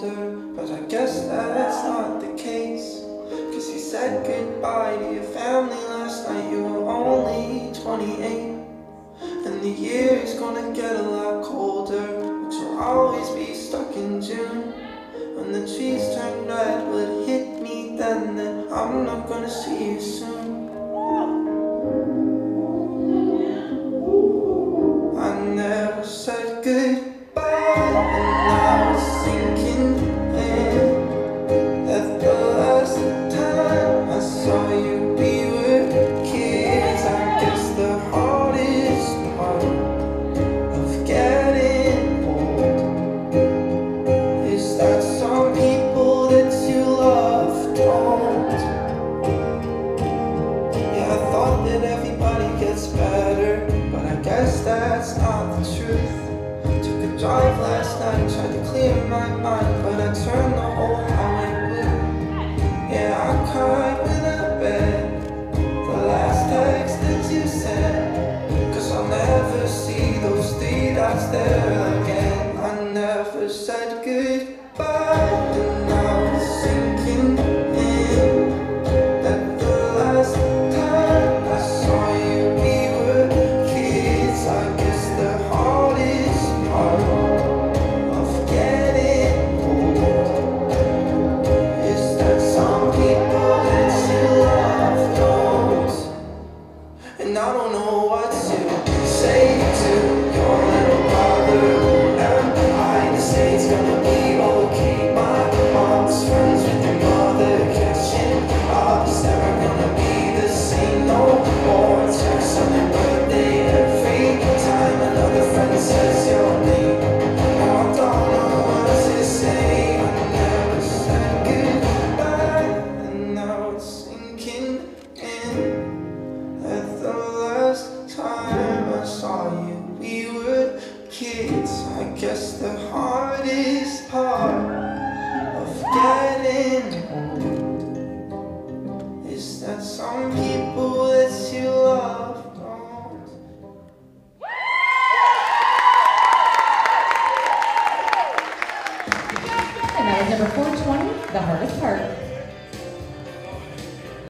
older, but I guess that's not the case. Cause you said goodbye to your family last night. You were only 28. And the year is gonna get a lot colder, but you'll always be stuck in June. When the trees turn red, will it hit me then I'm not gonna see you soon. I never said goodbye, and now it's sinking in. That the last time I saw you, we were kids. I guess the hardest part of getting old is that some people that you love don't. Yeah, I thought that everybody gets better, but I guess that's not the truth. Took a drive last night, tried to clear my mind, but I turned the whole highway blue. Yeah, I cried when I read the last text that you sent, cause I'll never see those three dots there again. I never said goodbye, and now it's sinking in. That the last time I saw you, we were kids. I guess the hardest part of getting old is that some people that you love don't. And I don't know what to say to your little brother. Am I to say it's gonna be okay? My mom's friends with your mother, catching up. It's never gonna be the same no more. Text on your birthday every time another friend says your name. Now I don't know what to say. I never said goodbye, and now it's sinking in. At the last time I saw you, we were kids. I guess the heart